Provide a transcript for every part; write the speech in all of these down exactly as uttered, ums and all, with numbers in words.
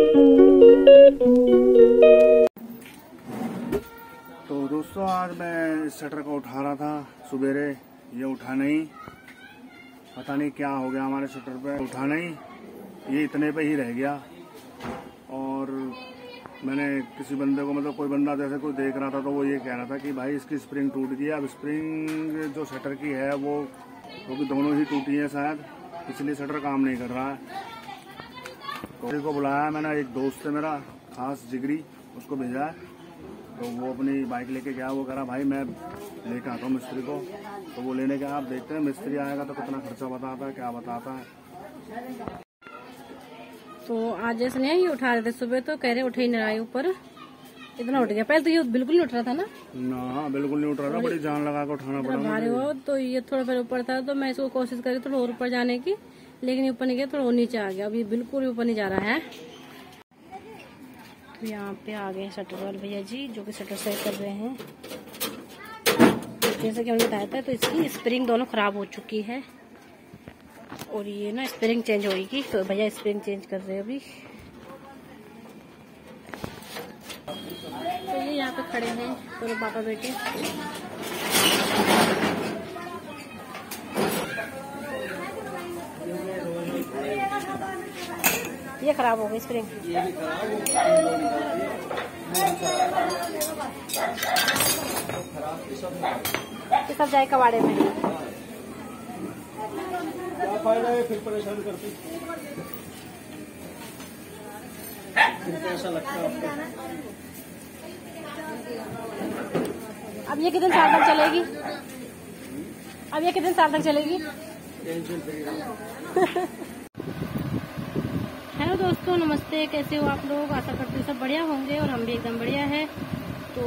तो दोस्तों आज मैं इस शटर को उठा रहा था सुबेरे, ये उठा नहीं, पता नहीं क्या हो गया हमारे शटर पे, उठा नहीं, ये इतने पे ही रह गया। और मैंने किसी बंदे को, मतलब कोई बंदा जैसे कोई देख रहा था तो वो ये कह रहा था कि भाई इसकी स्प्रिंग टूट गई। अब स्प्रिंग जो शटर की है वो वो भी दोनों ही टूटी है शायद, इसलिए शटर काम नहीं कर रहा है। तो को बुलाया मैंने, एक दोस्त है मेरा खास जिगरी, उसको भेजा है। तो वो अपनी बाइक लेके गया, वो कह रहा भाई मैं लेके आता हूँ मिस्त्री को। तो वो लेने गया, आप देखते हैं मिस्त्री आएगा तो कितना खर्चा बताता है, क्या बताता है। तो आज जैसे नहीं उठा रहे थे सुबह, तो कह रहे उठे ही नहीं रहा ऊपर, इतना उठ गया। पहले तो ये बिल्कुल नहीं उठ रहा था ना ना बिल्कुल नहीं उठ रहा था, बड़ी जान लगा के उठाना पड़ा भारी हो। तो ये थोड़ा फिर ऊपर था, तो मैं इसको कोशिश करी थोड़ा और ऊपर जाने की, लेकिन ऊपर नहीं गया, थोड़ा और नीचे आ गया। अभी बिल्कुल ऊपर नहीं जा रहा है। तो यहाँ पे आ गए शटर वाले भैया जी, जो कि शटर सही कर रहे हैं। जैसे कि हमने बताया था, तो इसकी स्प्रिंग दोनों खराब हो चुकी है और ये ना स्प्रिंग चेंज होगी। तो भैया स्प्रिंग चेंज कर रहे हैं अभी। तो ये यहाँ पे खड़े हैं दोनों पापा बेटे। ये खराब हो गई स्प्रिंग, ये सब जाए कबाड़े में। क्या फायदा है, फिर परेशान करती, कैसा लगता है। अब ये कितने साल तक चलेगी? अब ये कितने साल तक चलेगी? हेलो दोस्तों, नमस्ते, कैसे हो आप लोग? आशा करते हैं सब बढ़िया होंगे और हम भी एकदम बढ़िया है। तो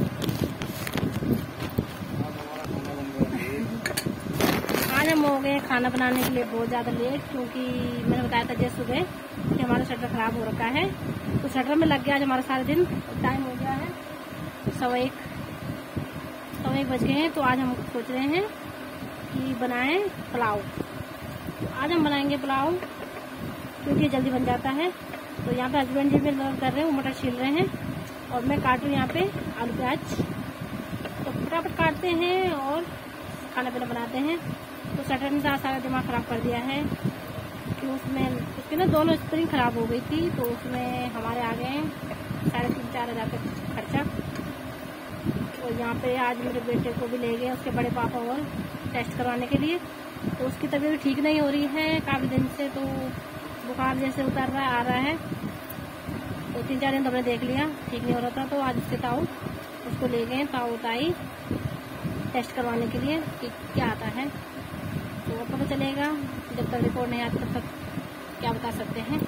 आज हम हो गए खाना बनाने के लिए बहुत ज़्यादा लेट, क्योंकि मैंने बताया था जैसे सुबह कि हमारा शटर खराब हो रखा है। तो शटर में लग गया आज हमारा सारा दिन। टाइम हो गया है सवा एक सवा एक बज गए हैं। तो आज हम सोच रहे हैं कि बनाएं पुलाव। तो आज हम बनाएंगे पुलाव, क्योंकि जल्दी बन जाता है। तो यहाँ पे हस्बैंड जी भी मदद कर रहे हैं, वो मटर छील रहे हैं और मैं काटूँ यहाँ पे आलू प्याज। तो फटाफट काटते हैं और खाना पीना बनाते हैं। तो शटर ने सारा दिमाग खराब कर दिया है कि उसमें उसकी ना दोनों स्प्रिंग खराब हो गई थी। तो उसमें हमारे आ गए साढ़े तीन चार हजार का खर्चा। तो यहाँ पे आज मेरे बेटे को भी ले गए उसके बड़े पापा और टेस्ट करवाने के लिए। तो उसकी तबीयत ठीक नहीं हो रही है काफ़ी दिन से, तो बुखार जैसे उतर रहा है, आ रहा है। तो तीन चार दिन तो हमने देख लिया, ठीक नहीं हो रहा था। तो आज उसके ताऊ उसको ले गए, ताऊ ताई टेस्ट करवाने के लिए कि क्या आता है। तो पता चलेगा, जब तक रिपोर्ट नहीं आती तब तक क्या बता सकते हैं।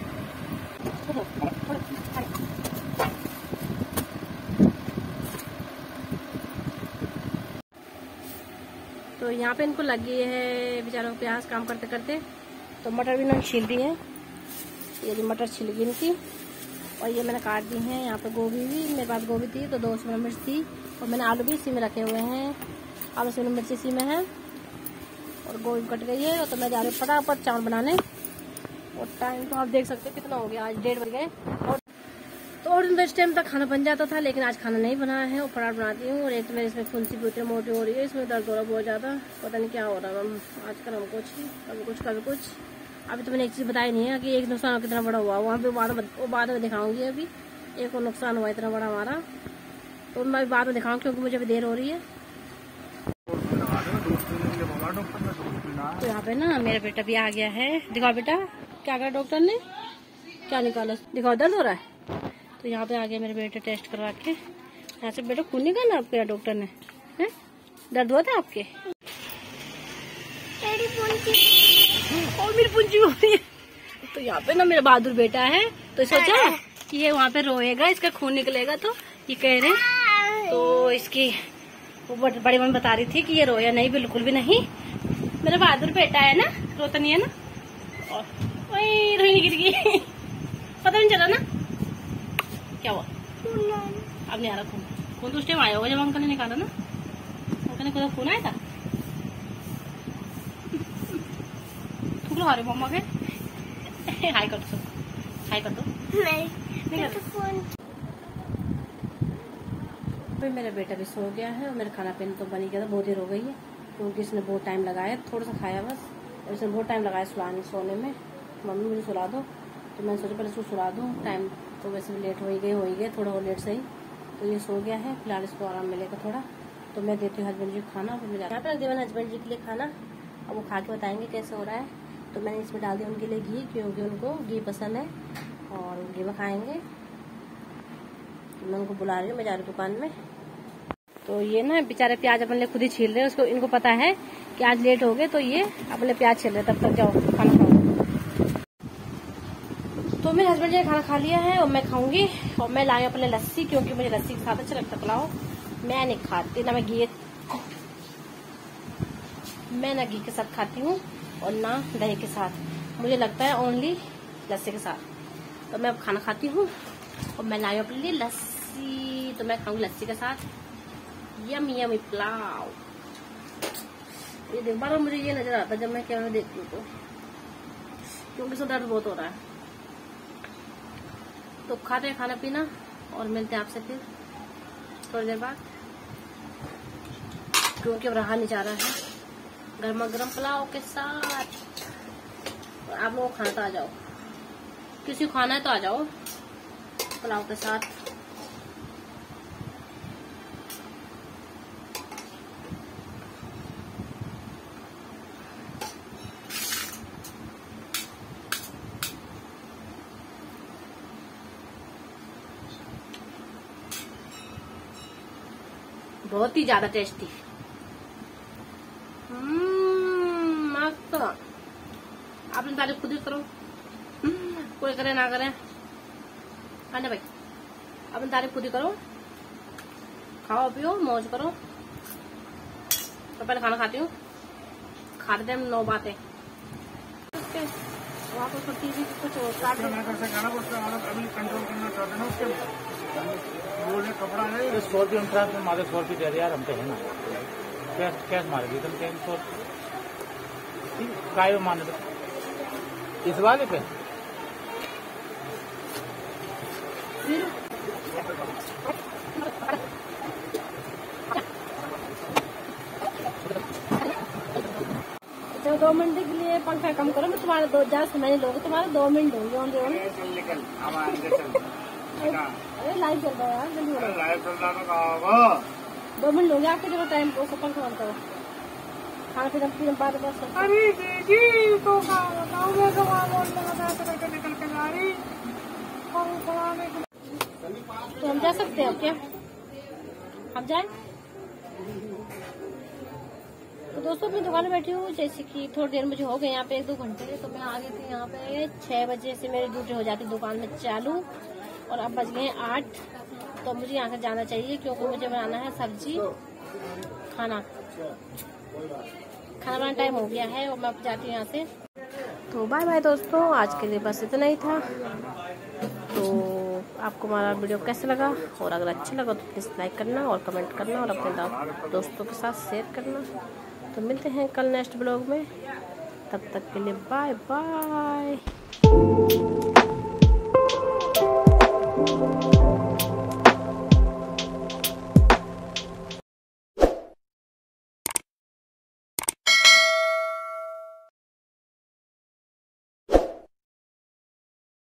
तो यहाँ पे इनको लगी है बेचारों को प्यास काम करते करते। तो मटर भी इन्होंने छील दी है, ये जो मटर छिल गई इनकी, और ये मैंने काट दी है। यहाँ पे गोभी भी मेरे पास गोभी थी, तो दो शिमला मिर्च थी, और मैंने आलू भी इसी में रखे हुए हैं। आलू शिमला मिर्च इसी में है और गोभी कट गई है। और तो मैं जा रही हूँ फटाफट चावल बनाने। और टाइम तो आप देख सकते हैं कितना हो गया, आज डेढ़ बज गए। और तो और इस टाइम तक खाना बन जाता था, लेकिन आज खाना नहीं बना है और फटाफट बनाती हूँ। और एक तो मेरे इसमें फुंसी भी उतनी मोटी हो रही है, इसमें दर्द हो रहा है बहुत ज़्यादा, पता नहीं क्या हो रहा है। आजकल हम कुछ कभी कुछ कभी कुछ। अभी तो मैंने एक चीज़ बताई नहीं है कि एक नुकसान कितना बड़ा हुआ, वहाँ पे बाद में वो बाद में दिखाऊंगी। अभी एक और नुकसान हुआ इतना बड़ा हमारा, तो मैं बाद में दिखाऊंगी, क्योंकि मुझे अभी देर हो रही है। तो यहाँ पे ना मेरा बेटा भी आ गया है। दिखाओ बेटा, क्या कहा डॉक्टर ने, क्या निकाला, दिखाओ, दर्द हो रहा है। तो यहाँ पे आ गया मेरे बेटे टेस्ट करवा के। यहाँ से बेटा खून निकाला आपके डॉक्टर ने, है? दर्द हुआ था आपके? और मेरी पूंजी हो रही है। तो यहाँ पे ना मेरा बहादुर बेटा है, तो सोचा कि ये वहाँ पे रोएगा, इसका खून निकलेगा। तो ये कह रहे, तो इसकी वो बड़ी मम्मी बता रही थी कि ये रोया नहीं, बिल्कुल भी नहीं। मेरा बहादुर बेटा है ना, रोता नहीं है ना। और वही रोहिणी गिर गई, पता नहीं चला ना क्या हुआ। अब नहीं आ रहा खून, खून तो उस टाइम आया होगा जब अंकल ने निकाला ना। अंकल ने खुद खून आया था। थूक लो, अरे मम्मा के हाई कर दो, हाई कर दो। नहीं फोन। भाई मेरा बेटा भी सो गया है और मेरा खाना पीना तो बन ही गया था, बहुत देर हो गई है क्योंकि इसने बहुत टाइम लगाया, थोड़ा सा खाया बस, और इसने बहुत टाइम लगाया सुलाने सोने में। मम्मी मुझे सुला दो, तो मैंने सोचा पहले इसको सुला दूँ, टाइम तो वैसे भी लेट हो ही गए हो ही गए थोड़ा और लेट सही। तो ये सो गया है, फिलहाल इसको आराम मिलेगा थोड़ा। तो मैं देती हूँ हस्बैंड जी को खाना, फिर मैं यहाँ पर रख दिया मैंने हस्बैंड जी के लिए खाना, और वो खा के बताएंगे कैसे हो रहा है। तो मैंने इसमें डाल दिया उनके लिए घी, क्योंकि उनको घी पसंद है और घी में खाएंगे। तो मैं उनको बुला रही हूँ, मैं जा रही हूँ दुकान में। तो ये ना बेचारे प्याज अपने लिए खुद ही छील रहे हैं, उसको इनको पता है कि आज लेट हो गए, तो ये अपने प्याज छील रहे, तब तक जाओ खाना खाओ। तो मेरे हस्बैंड जी ने खाना खा लिया है और मैं खाऊंगी, और मैं लाई अपने लस्सी, क्योंकि मुझे लस्सी के साथ अच्छा लगता है पुलाव। मैं नहीं खाती ना, मैं घी मैं ना घी के साथ खाती हूँ और ना दही के साथ, मुझे लगता है ओनली लस्सी के साथ। तो मैं अब खाना खाती हूँ और मैं लाई अपने लिए लस्सी, तो मैं खाऊंगी लस्सी के साथ यमी यमी पुलाव। ये देख बार मुझे ये नजर आता जब मैं कैमरा देखती हूँ, तो क्योंकि सर दर्द बहुत हो रहा है। तो खाते हैं खाना पीना और मिलते हैं आपसे फिर थोड़ी देर बाद, क्योंकि अब रहा नहीं जा रहा है गर्मा गर्म पुलाव के साथ। आप लोगों को खाना तो आ जाओ, किसी को खाना है तो आ जाओ पुलाव के साथ। बहुत ही ज्यादा टेस्टी, मस्त। आपने तारीफ खुद ही करो, कोई करे ना करे, हाँ ना भाई, अपनी तारीफ खुद ही करो, खाओ पियो मौज करो। तो पहले खाना खाती हूँ, खाते टाइम नौ बातें वहाँ पर टीवी कुछ खाना अभी कंट्रोल करना चाहते ना उसके बोले कपड़ा है सौ रुपये हम में मारे सौ रुपये दे रहे यार, हम तो है ना कैश कैश मारेगी तुम कैश सौ काय माने इस वाले पे तो दो मिनट के लिए पंखा कम करो, मैं तुम्हारे दो ज्यादा समय नहीं लोगे, तुम्हारे दो मिनट होंगे ऑन अरे लाइव चल रहा है यार, जल्दी लाइव चल रहा है, दो मिनट लोगे आपके जगह टाइम को पंखा बंद करो, खाना पीना पीना बाद में। अरे दीदी तो निकल के जा रही, तो हम जा सकते हैं क्या, हम जाए? तो दोस्तों अपनी दुकान में बैठी हूँ, जैसे कि थोड़ी देर मुझे हो गए यहाँ पे एक दो घंटे, तो मैं आ गई थी यहाँ पे छह बजे से मेरी ड्यूटी हो जाती दुकान में चालू, और अब बज गए आठ। तो मुझे यहाँ से जाना चाहिए क्योंकि मुझे बनाना है सब्जी खाना खाना बनाना टाइम हो गया है, और मैं अब जाती हूँ यहाँ से। तो बाय बाय दोस्तों, आज के लिए बस इतना ही था। तो आपको हमारा वीडियो कैसे लगा, और अगर अच्छा लगा तो प्लीज़ लाइक करना और कमेंट करना और अपने दोस्तों के साथ शेयर करना। तो मिलते हैं कल नेक्स्ट ब्लॉग में, तब तक के लिए बाय बाय।